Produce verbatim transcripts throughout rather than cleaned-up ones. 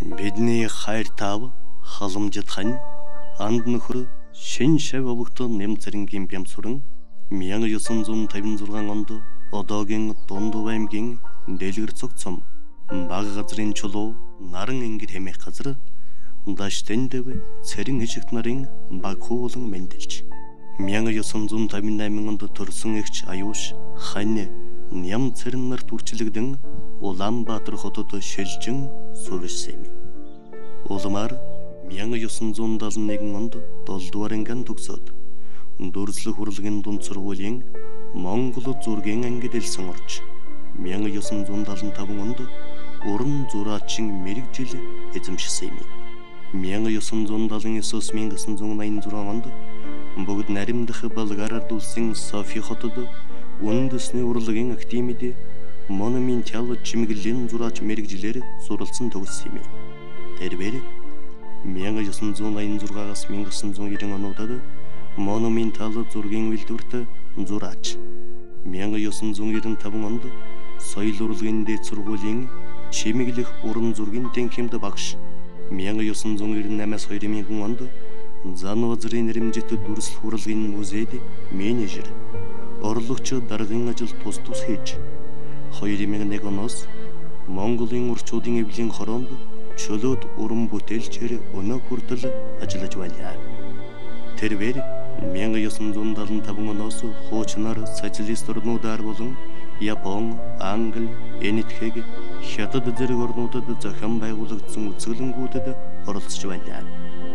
Бидний хайр таав халамжит хань анд нөхөр шин шав овогтой нэм зэрэнгийн бямсуран мянга ёсон зун тавин зургаан онд одоогийн Дундув аймгийн Дэлгэр цог цом баг газрын чулуу наран ингэр хэмээх газар даш тэндв цэрэн хижигт нарын баг хуулан мэндэлж мянга ёсон зун тавин восемь онд төрсөн эгч аюуш хань ням цэрэн нарт үрчлэгдэн Улаанбаатар хотод шилжин суурьсан юм. Улмаар мянга ёсон зун даалан нэгэн онд долдугаар ангиан төгсөөд дүрслэх хурлын дунд сургуулийн Монгол зургийн ангид элсэн орж мянга ёсон зун даалан таван онд уран зураачин мэрэгжил эзэмшсэн юм. мянга ёсон зун даалан девять мянга зургаан восемьдесят онд бүгд наримдах Болгараар дулсан Софи хотод үндэсний урлагийн академид монументал чимэглэлийн зураач мэрэгжилээр суралцсан төгссөн юм. Тэрээр мянга ёсон зуун аян зургаагаас мянга ёсон зуун девяносто онуудад монументал зургийн үйлдвэрт зураач мянга ёсон зуун девяносто таван онд соёл урлагийн дээд сургуулийн чимэглэх уран зургийн тэнхимд багш мянга ёсон зуун девяносто восемь-аас две мянган онд Занвазрын нэрэмжит дүрслэх урлагийн музейд менежер орлогч даргын ажил тус тус хийж две мянган нэг оноос Монголын урчуудын эвлийн хороонд чөлөөт уран бүтээлчээр өнөө хүртэл ажиллаж байлаа. Тэрээр мянга ёсон зуун даалан таван оноос хуучнаар социалист орнуудаар болон Япон, Англи, Энэтхэг, Хятад зэрэг орнуудад зохион байгуулагдсан үзэсгэлэнгүүдэд оролцож байлаа.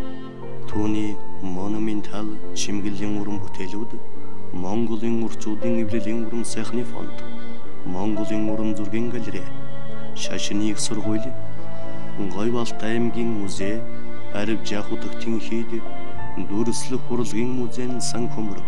Түүний монументал чимэглэлийн уран бүтээлүүд Монголын урчуудын эвлэлийн уран сайхны фонд, Монголын уран зургийн галерей, Шашны их сургууль, Гойбалт аймгийн музей, Арив Жахутгтын хийд дүрслэх урлагийн музейн сан хөмрөг,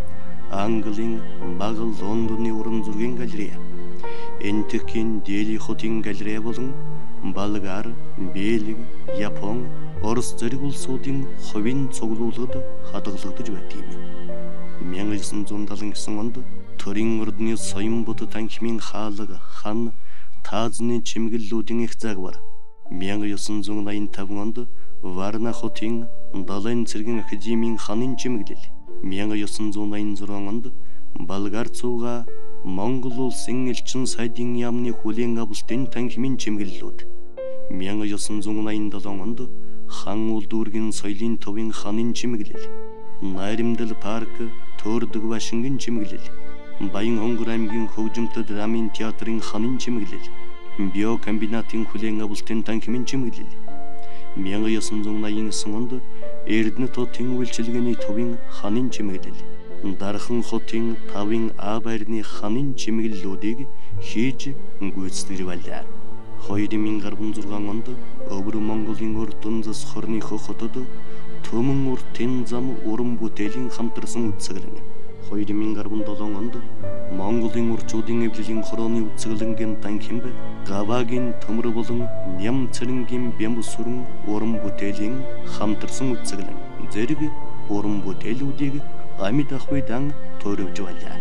Английн Багал Лондоны уран зургийн галерей, Энэтхэгийн Дели хотын галерей болон Болгар, Бельги, Япон, Орос зэрэг улсуудын хувийн цуглуулгад хадгалагдаж байдаг юм. мянга ёсон зуун даалан девять онд төрийн ордны соён бод танхимын хаалга хан таазны чимэглэлүүдийн их загвар мянга ёсон зуун восемьдесят онд Варна хотын далайн цэргийн академийн ханын чимэглэл мянга ёсон зуун восемьдесят онд Болгар цууга Монгол улсын элчин сайдын яамны хүлээн авалтын танхимын чимэглэлүүд мянга ёсон зуун восемьдесят онд хан улдуургийн соёлын төвийн ханын чимэглэл Найрамдал парк Төрдөг Вашингын чимэглэл Баян Хонгор аймгийн хөгжимтэй драмын театрын ханын чимэглэл биокомбинатын хүлээн авалтын танхимын чимэглэл мянга ёсон зуун восемьдесят девять онд Эрдэнэт хотын үйлчилгээний төвийн ханын чимэглэл Дархан хотын тавын А байрны ханын чимэглэлүүдийг хийж гүйцэтгэж байлаа. две мянган арван онд Өвөр Монголын урд зас хорныхоо хотод Төмөн уртын зам уран бүтээлийн хамтарсан үзэсгэлэн две мянган арван долоо онд Монголын урчуудын эвлэлийн хорооны үзэсгэлэнгийн танхимд Гавагийн төмөр болон Ням цэрэнгийн бямсуран уран бүтээлийн хамтарсан үзэсгэлэн зэрэг уран бүтээлүүдийг амьд ахуйдан төрөвж байлаа.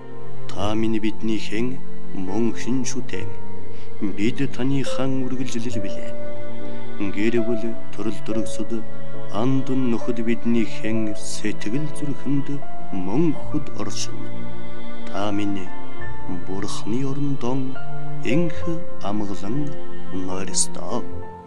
Та миний бидний хэн мөн хэн шүтэн бид таны хан үргэлжлэл билээ. Гэрвэл төрөл дөрөсөд андун нөхөд бидний хэн сэтгэл зүрхэнд мөнхөд оршин. Та миний бурхны орондон энх амгалан нойрстоо.